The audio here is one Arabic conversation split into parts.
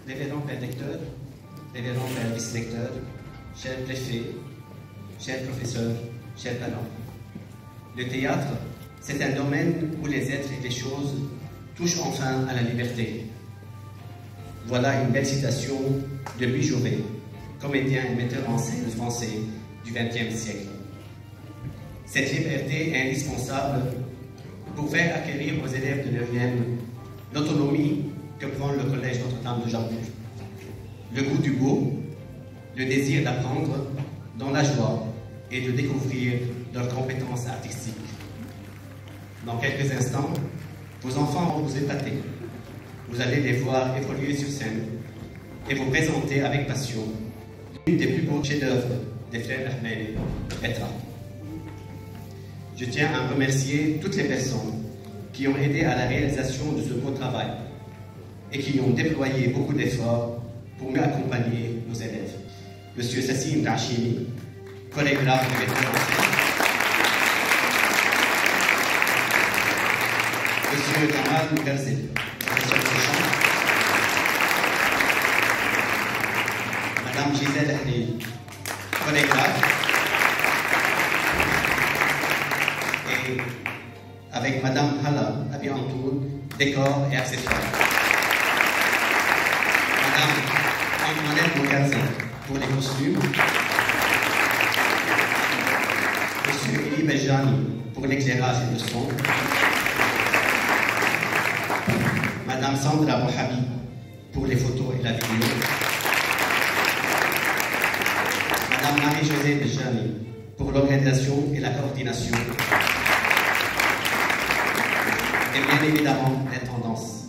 révérend père lecteur, révérend père vice-lecteur, cher préfet, chers professeurs, chers parents. Le théâtre, c'est un domaine où les êtres et les choses touchent enfin à la liberté. Voilà une belle citation de Louis Jouvet, comédien et metteur en scène français du XXe siècle. Cette liberté est indispensable pour faire acquérir aux élèves de 9e l'autonomie que prend le collège Notre-Dame de Jardour. Le goût du beau, le désir d'apprendre dans la joie et de découvrir leurs compétences artistiques. Dans quelques instants, vos enfants vont vous épater. Vous allez les voir évoluer sur scène et vous présenter avec passion l'une des plus beaux chefs-d'œuvre des frères Ahmed Etra. Je tiens à remercier toutes les personnes qui ont aidé à la réalisation de ce beau travail et qui ont déployé beaucoup d'efforts pour mieux accompagner nos élèves. Monsieur Sassim Rachimi, chorégraphe et metteur en scène. Monsieur Jamal Mougazel, professeur de chant. Madame Gisèle Ahli, chorégraphe. Et avec Madame Hala Abiantoul, décor et accessoires. Madame Antoinette Mougazel pour les costumes. Monsieur Elie Bejani pour l'éclairage et le son. Madame Sandra Mohabi pour les photos et la vidéo. Madame Marie-Josée Bejani pour l'organisation et la coordination. Et bien évidemment l'intendance.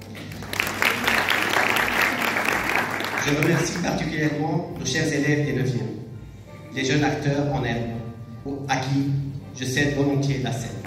Je remercie particulièrement nos chers élèves des 9e, les jeunes acteurs en herbe, à qui je cède volontiers la scène.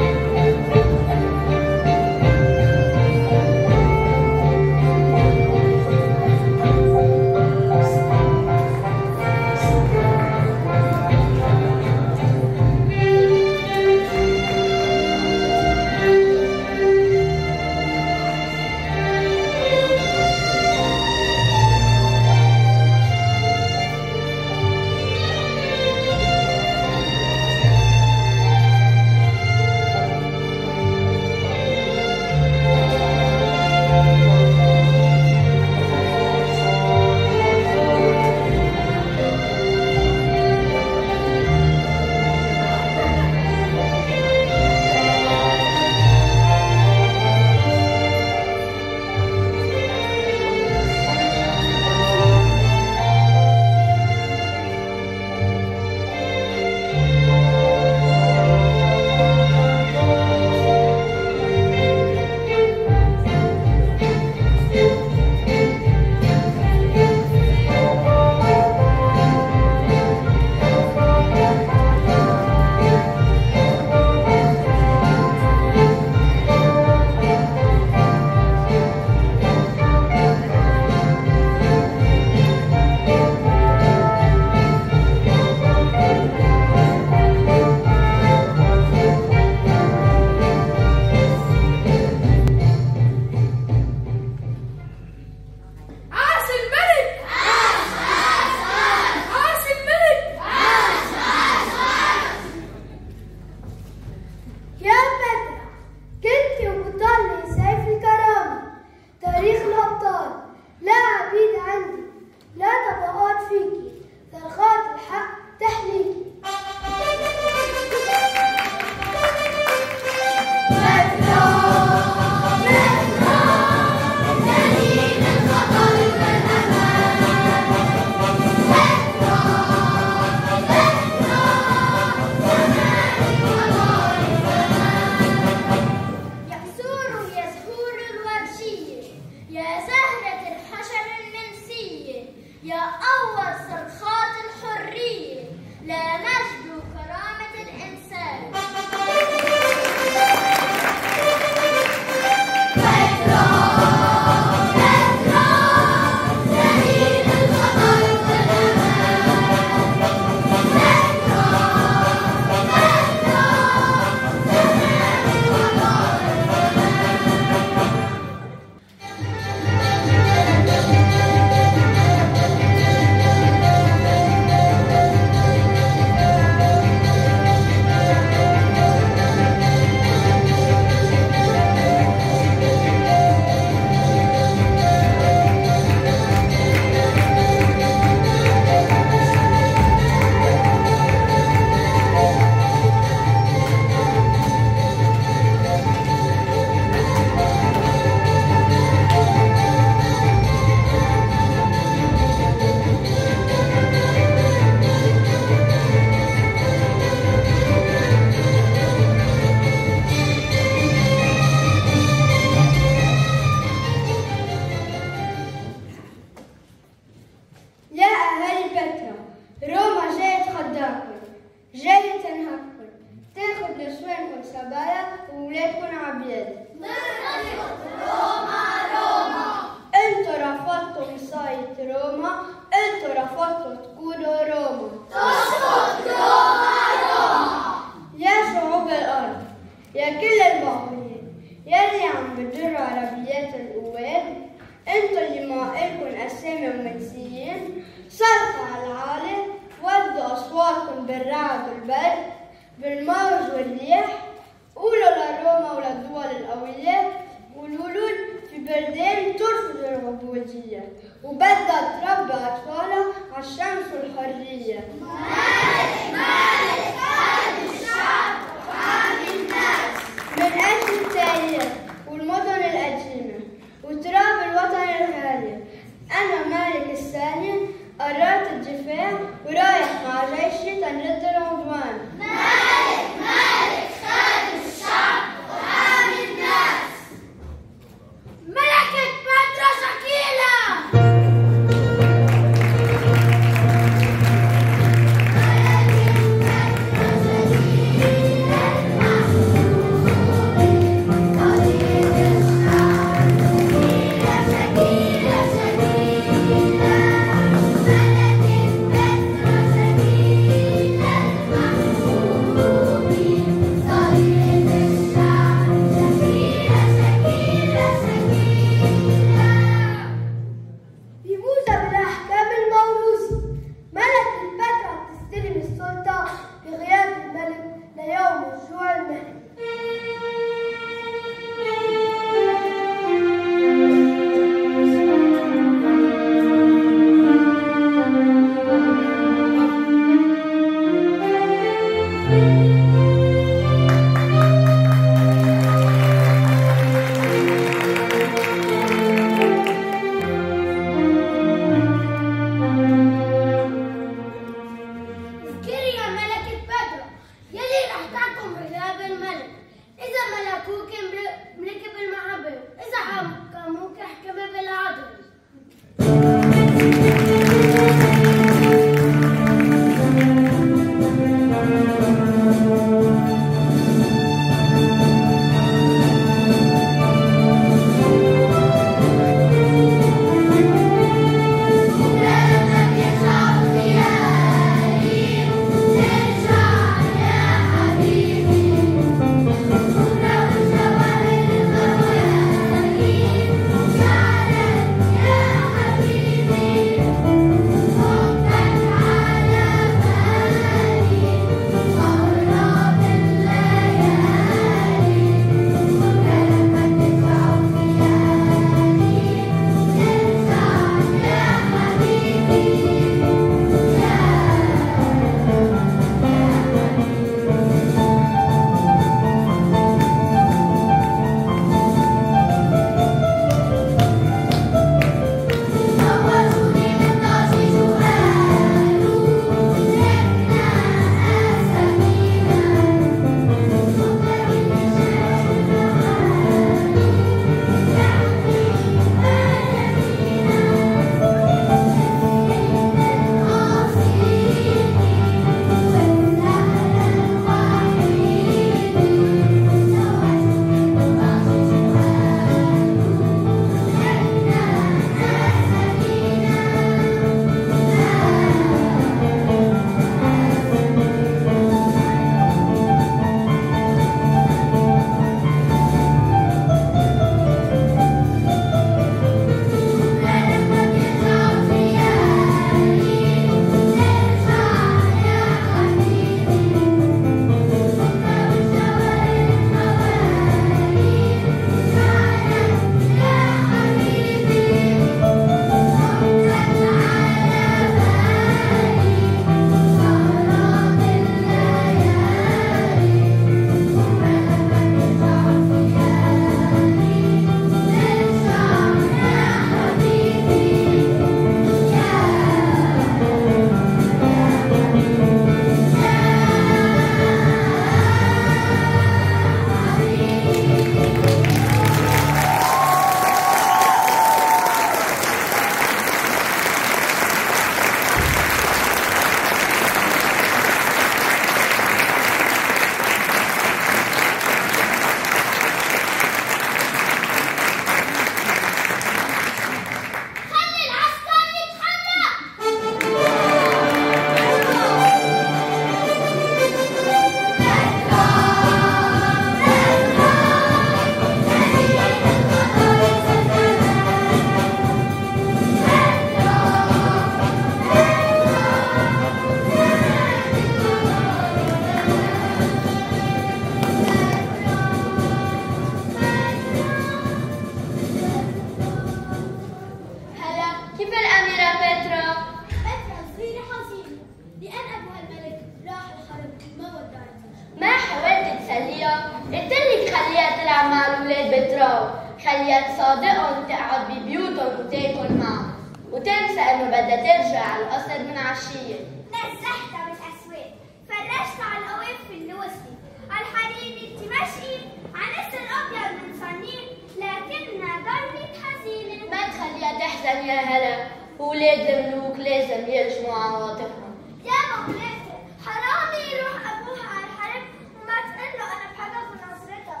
خليها تصادقهم تقعد ببيوتهم وتاكل معهم وتنسى انه بدها ترجع على القصر من عشيه. نزهتها بالاسواق، فرجتها على القواف اللوسي، على الحريري التمشي، على نسر ابيض من صنيع، لكنها ضلت حزينه. ما تخليها تحزن يا هلا، ولاد الملوك لازم يرجموا عواطفهم. يا مولاتي حرامي يروح ابوها على الحرب وما تقول له انا بحبك ونظرتك.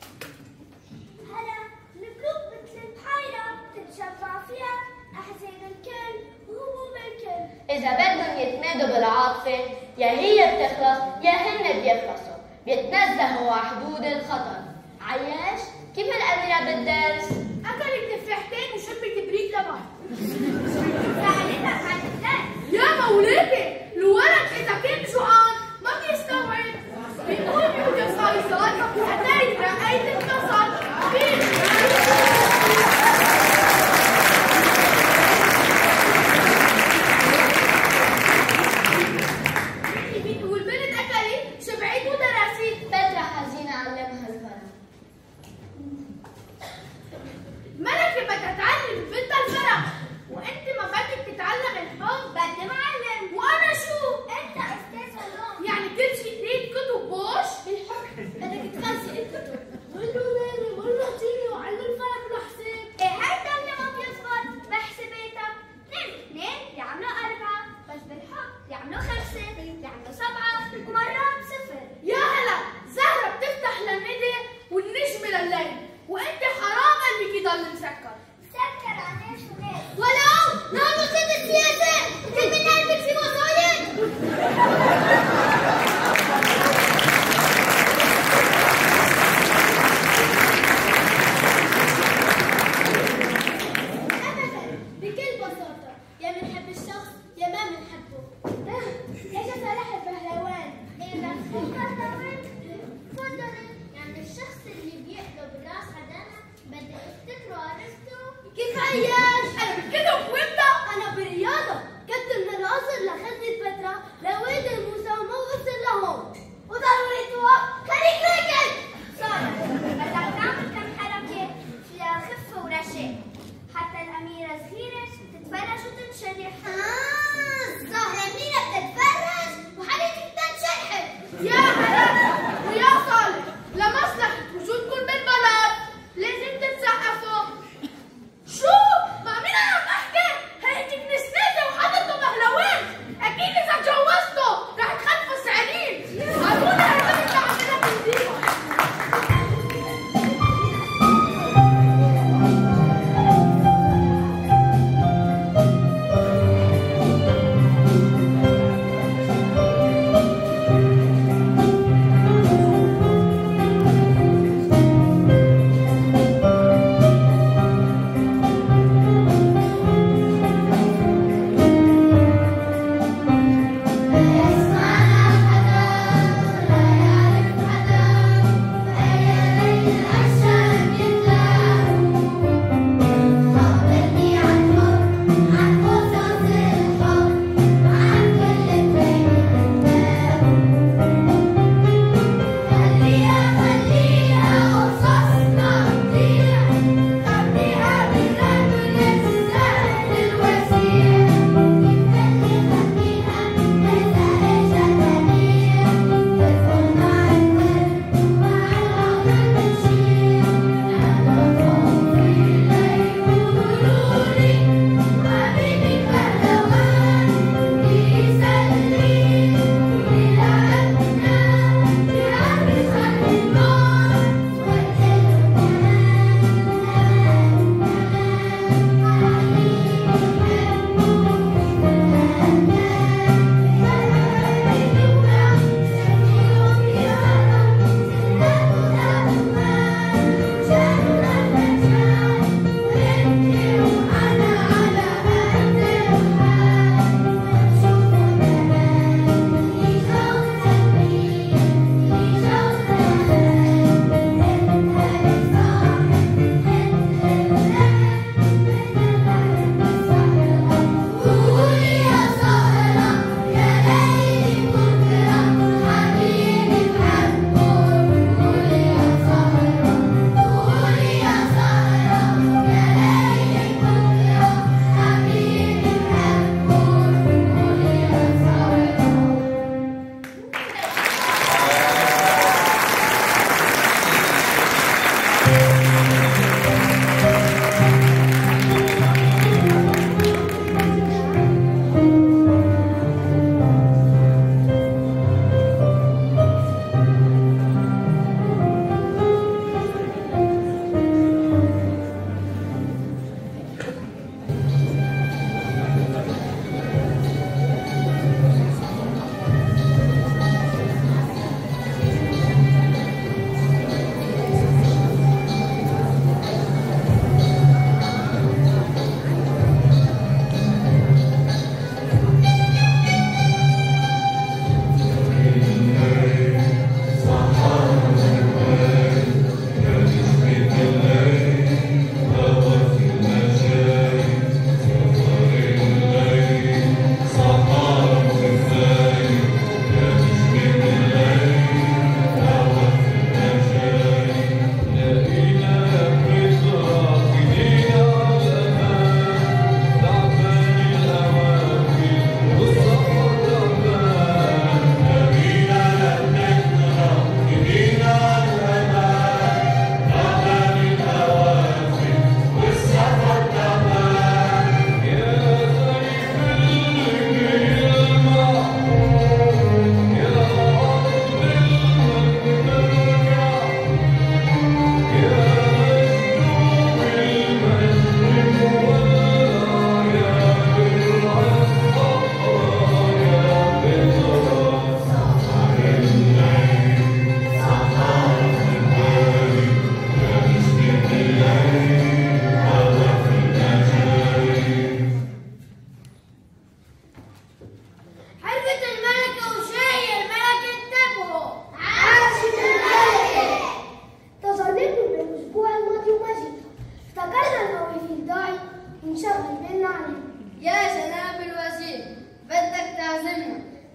هلا الملوك مثل البحيره تتشبع فيها احزان الكل وهموم الكل. اذا بدهم يتمادوا بالعاطفه يا هي بتخلص يا هن بيخلصوا، بيتنزهوا على حدود الخطر. عياش كيف الاميره بالدرس؟ اكلت تفاحتين وشربت بريد لبن. سألتك عن الدرس. يا مولاتي الولد اذا كان جوعان ما بيستوعب، بيقول يا صايصات اتيت رأيت اتصل بتقول بنت اكلت شبعت ودرست. بدرة حزينه علمها الفرح. ملكة بدها تعلم بنتها الفرح، وانت ما بدك تتعلم الحب. بدي معلم. وانا شو؟ انت استاذ علوم، يعني كل شيء تريد كتب بوش؟ الحب بدك تغذي الكتب. مرة ليلة مرة تيجي وعلم الفرق بالحساب. ايه هيدا اللي ما بيزبط بحساباتك. 2 يعملوا 4، بس بالحب يعملوا 5 يعملوا 7 ومرات 0. يا هلا زهرة بتفتح للندى والنجم لليل، وانت حرام قلبك يضل مسكر. مسكر على ايش وليش؟ ولو نحن ضد السياسة، كل من قلبك في مصايب. ابدا بكل بساطة، يا بنحب الشخص يا ما بنحبه. اجا صلاح البهلوان. ايه بس البهلوان؟ تفضلي. يعني الشخص اللي بيقلب راس حدانا بدي افتكره عرفته؟ كيف عياش؟ انا بالكتب وانت؟ انا بالرياضة، كنت من القصر لخزنة بتراء لوادي الموسى وما وصل لهون. وضروري توقف، خليك راكد. صالح، بدك تعمل كم حركة فيها خفة ورشاق، حتى الأميرة صغيرة تتفرج وتنشرح. الزهرة أميرة بتتفرج وحالتك بتنشرحت. يا هلا ويا صالح، لمصلحة وجودكم بالبلد لازم تتسقفوا. شو؟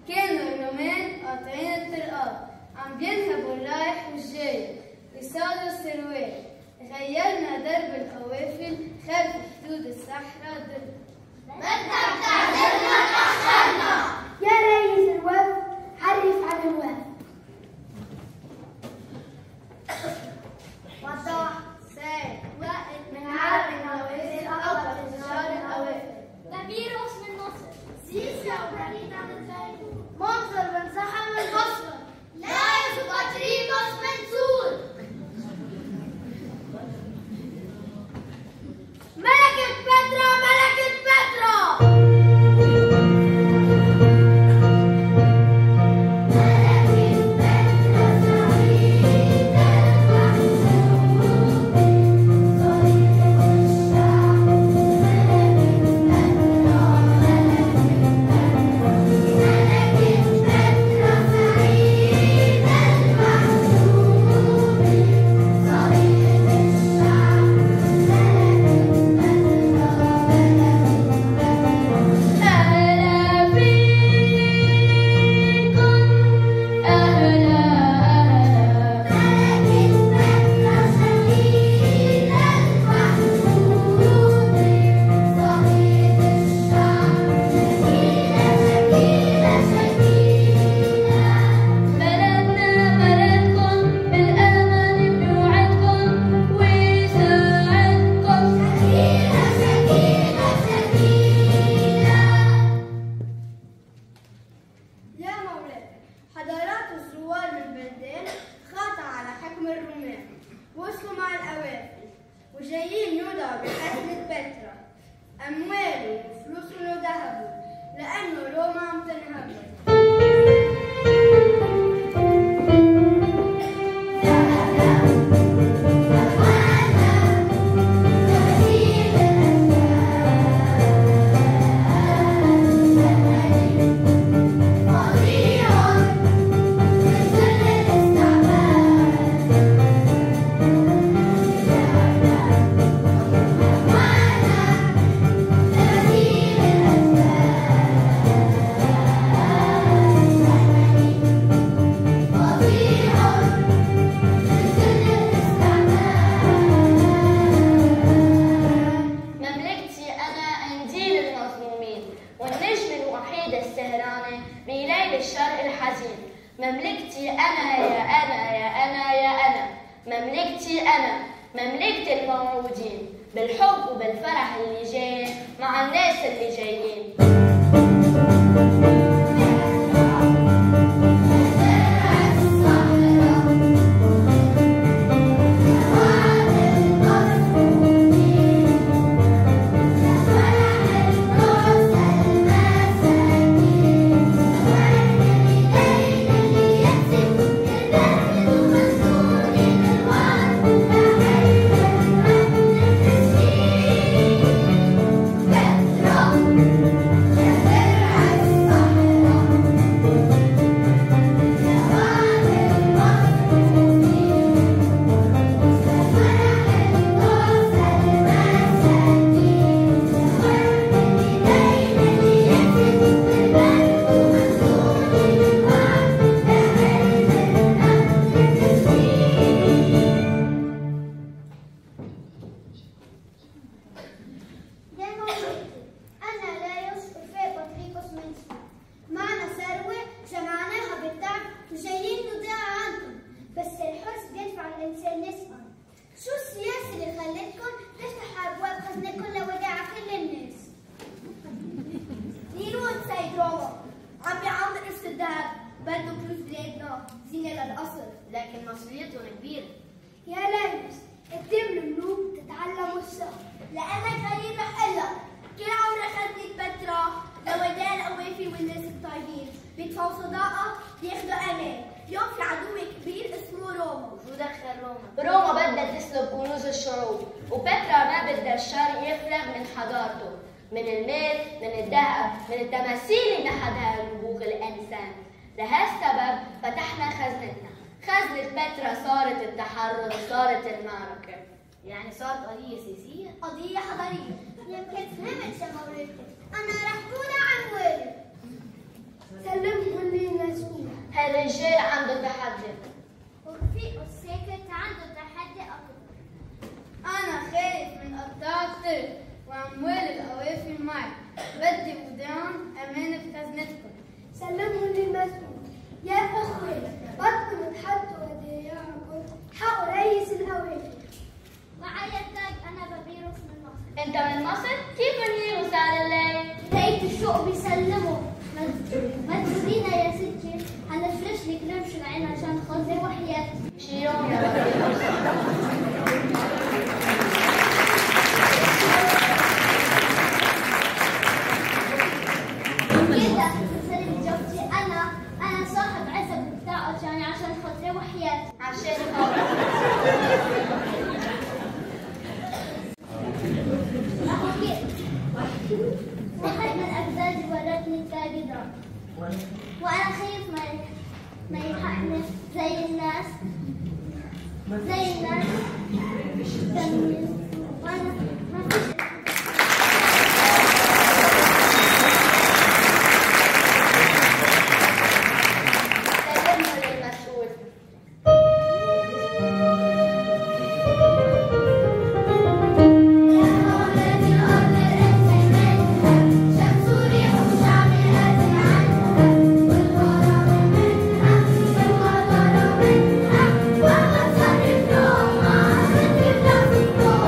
كانوا الرومان قاطعين الطرقات عم بينهبوا الرايح والجاي يصادوا السروال. غيرنا درب القوافل خلف حدود الصحراء ضد بدك تعذرنا تأخرنا. يا ريس الوفد عرف عن الوفد. وضح سير وقت من عرب الهوافل أو انتشار القوافل. كبير اسم النصر سيسي أو بريد عن الزيتون منظر من زحم البصرة لا يسقط ريبس منصور. ملكة بترا ملكة بترا. مملكتي أنا يا أنا يا أنا يا أنا، مملكتي أنا، مملكة الموعودين بالحب وبالفرح اللي جاي مع الناس اللي جايين. لكن مسؤوليتهم كبيرة. يا ليس الدم الملوك تتعلموا الصبر، لأنك غريب رح أقلك كل عمرك خدني بترا لودان قوافي والناس الطيبين بيدفعوا صداقة بياخدوا أمان. اليوم في عدو كبير اسمه روما. شو دخل روما؟ روما بدها تسلب كنوز الشعوب، وبترا ما بدها الشر يفرغ من حضارته، من المال، من الذهب، من التماثيل اللي نحتها نبوغ الإنسان. لهالسبب فتحنا خزنتنا. خزنة بترا صارت التحرر وصارت المعركة. يعني صارت قضية سياسية؟ قضية حضارية. يمكن فهمت يا مولاتي. أنا رح كون عن والد. سلمهم الرجال عنده تحدي. ورفيقه الساكت عنده تحدي أكبر. أنا خايف من قطاع الطرق وأموال القوافل معي. بدي وديان أمانة في خزنتكم. سلمهم للمسؤول. يا أخوي بطلوا تحطوا وديعكم حق رئيس القوافل. معايا تاج أنا بفيروس من مصر. أنت من مصر؟ كيف الفيروس على الليل؟ لقيت الشوق بيسلموا. ما تقولينا يا ستي هنفرش لك رمش العين عشان خاطري وحياتي. شي يوم يا فيروس. كده سلم جوزي أنا صاحب عزب بتاعه يعني عشان خاطري وحياتي. عشان خاطر. واحد من أجدادي ورثني التاج ده وأنا خايف ما يلحقني زي الناس تانيين. وأنا ما فيش سلمه للمسؤول. Thank you.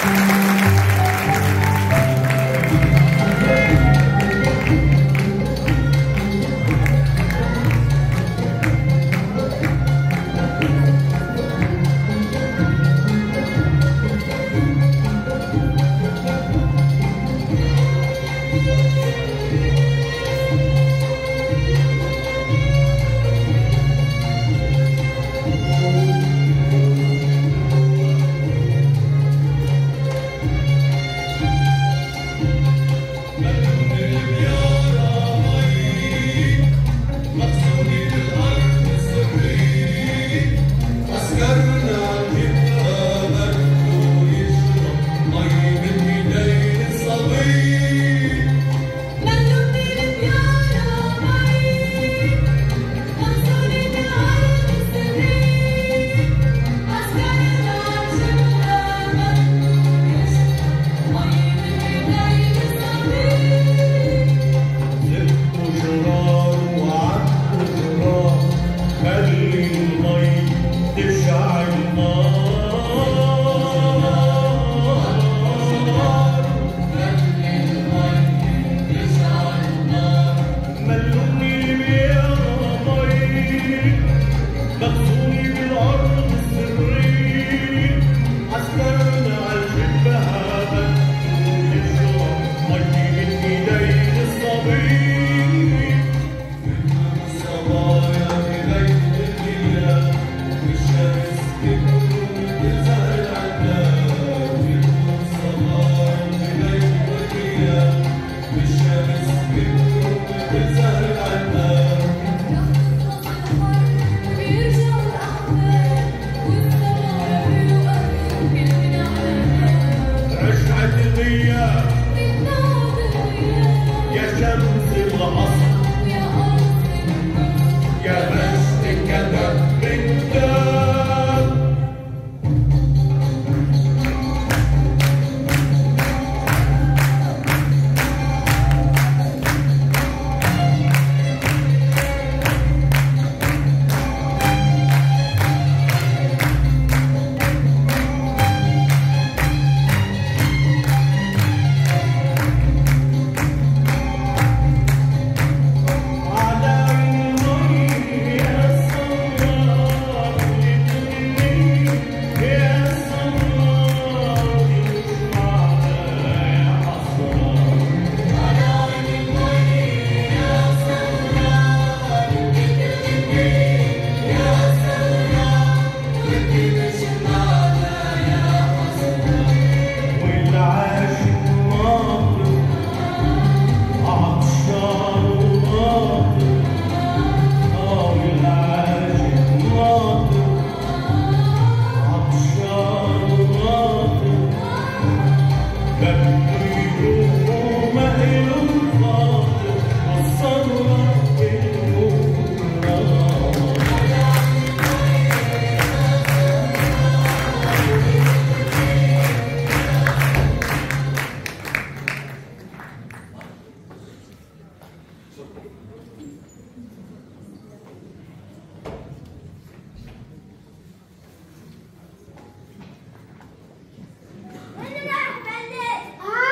وين رايح بلد؟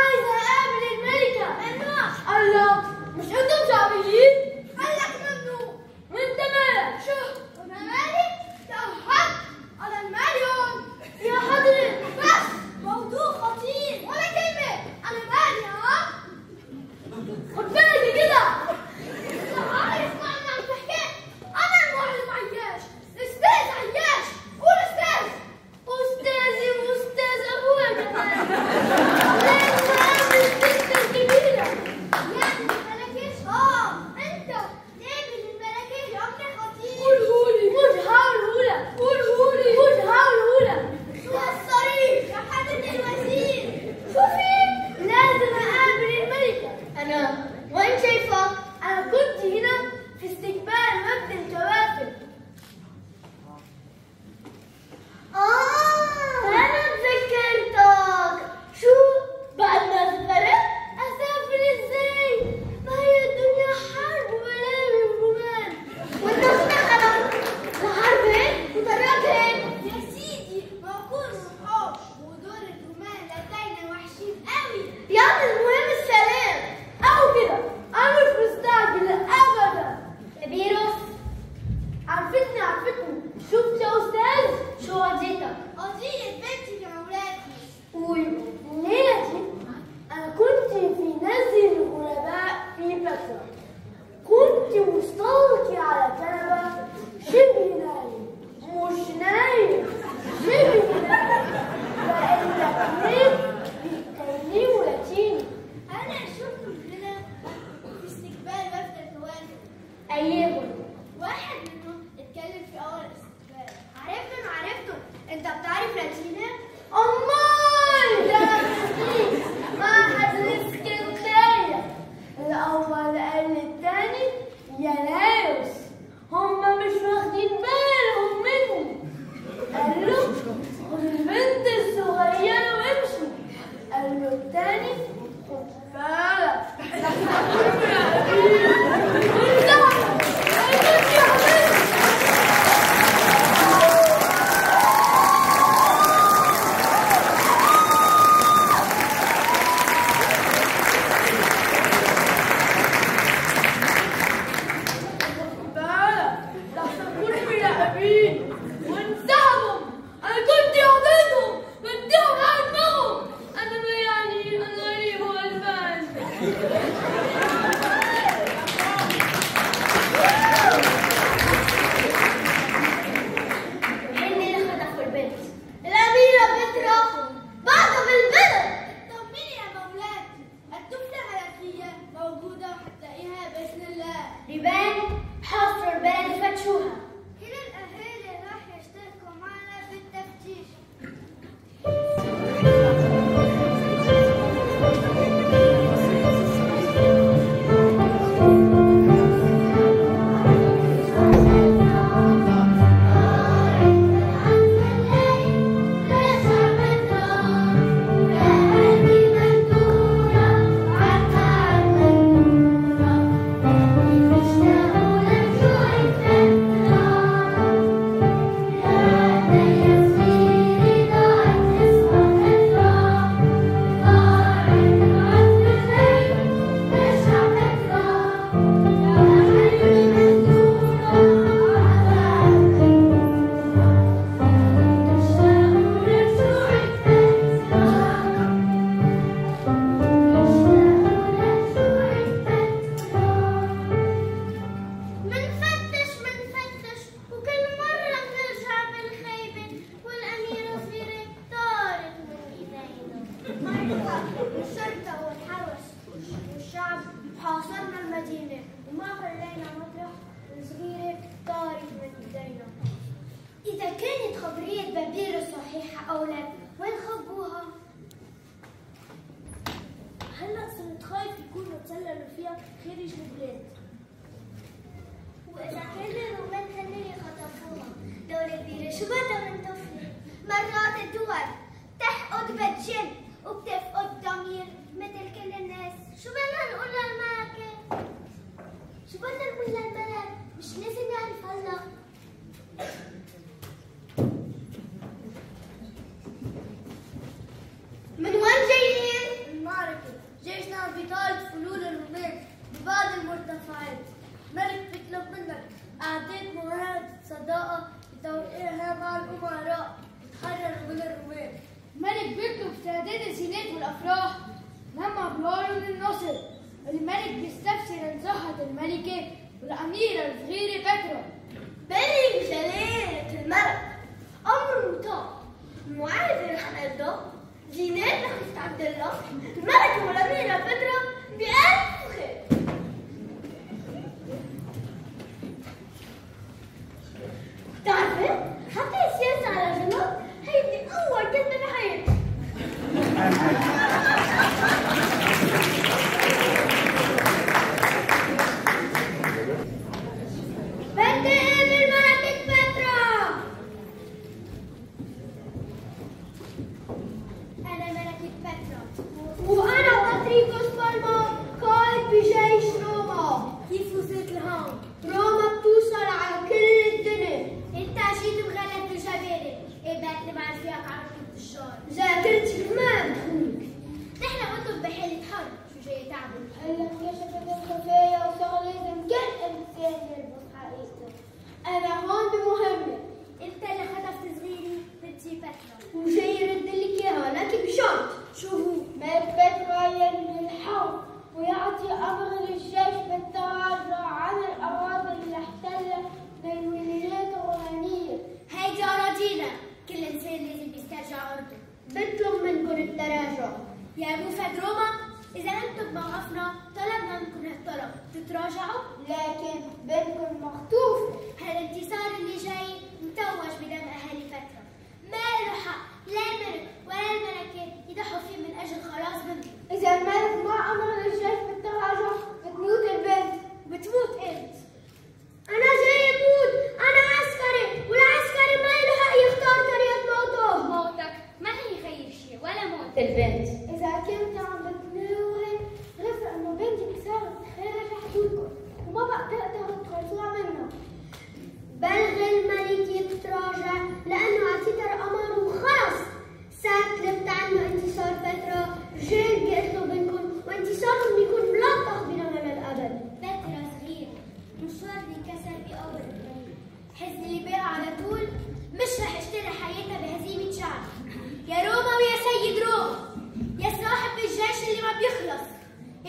يا روما ويا سيد روما، يا صاحب الجيش اللي ما بيخلص، يا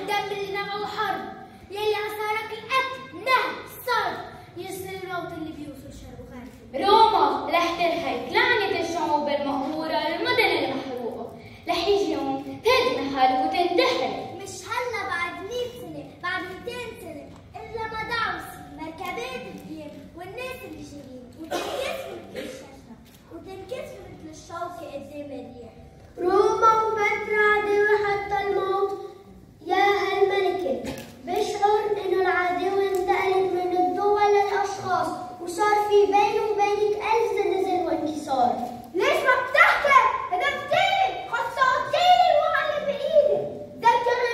الدم اللي نبعه حرب، يلي أثارك القتل نهب صرف، يرسل الموت اللي بيوصل شرق وغرب. روما رح تلحق لعنة الشعوب المقهورة المدن المحروقة، رح يجي يوم تهدم حاله وتنتحر. مش هلا بعد 100 سنة، بعد 200 سنة، إلا ما دعوسي مركبات الدين والناس اللي جايين وتنكسر مثل الشجرة وتنكسر مثل الشوكة قدام الريح. روما وبترا عدو حتى الموت. يا هالملكة، بشعر إنه العدو انتقلت من الدول للأشخاص وصار في بيني وبينك 1000 زلزال وانكسار. ليش ما بتحكي؟ هدفتيني، خصصتيني الوعي اللي بإيدي. ذكر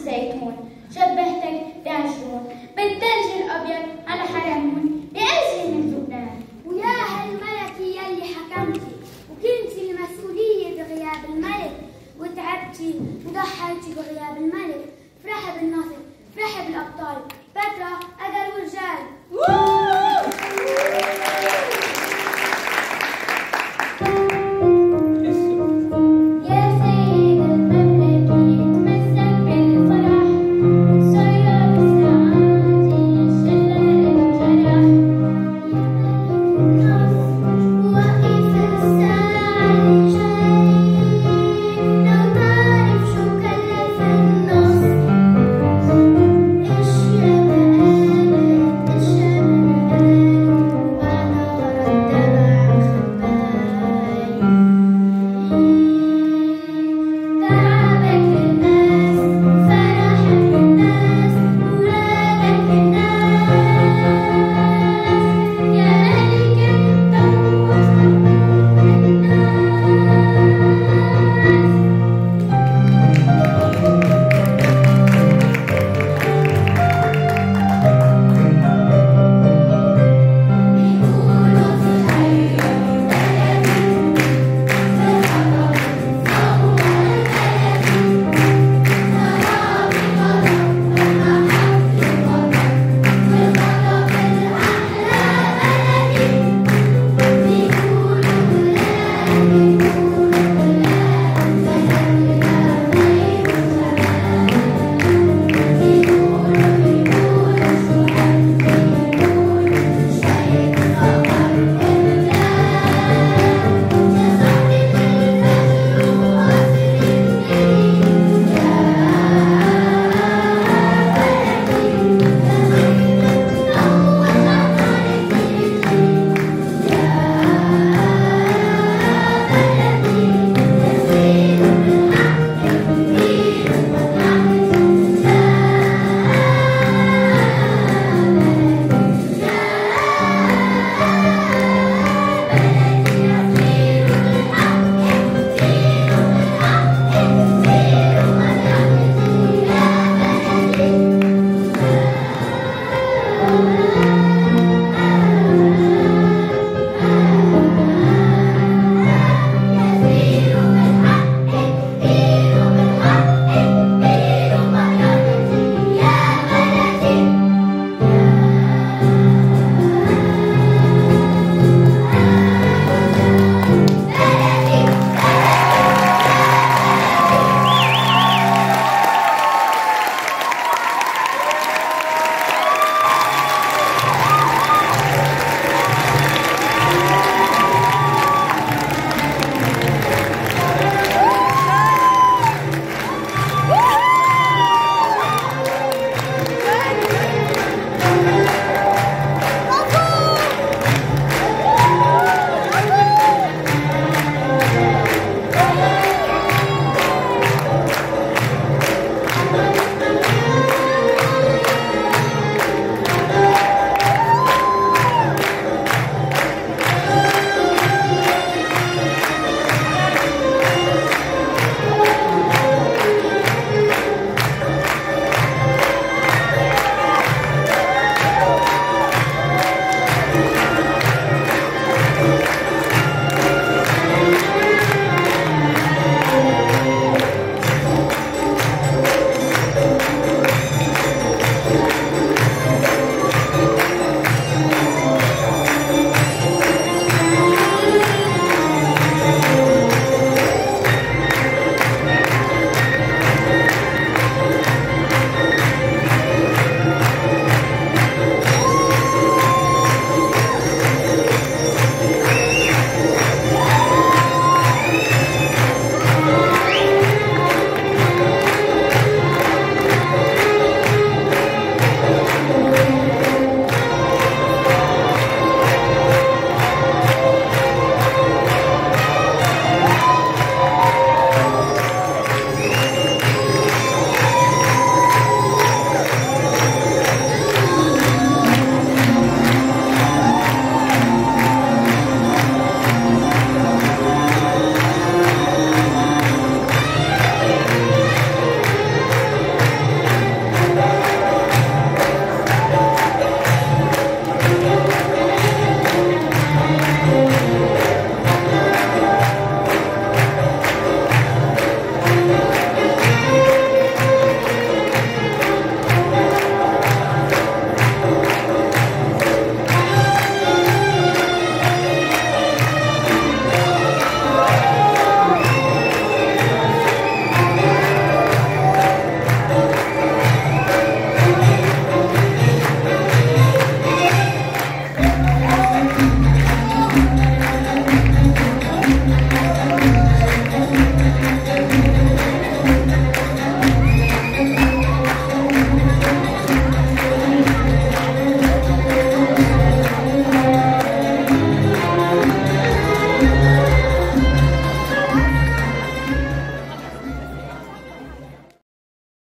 الزيتون، شبهت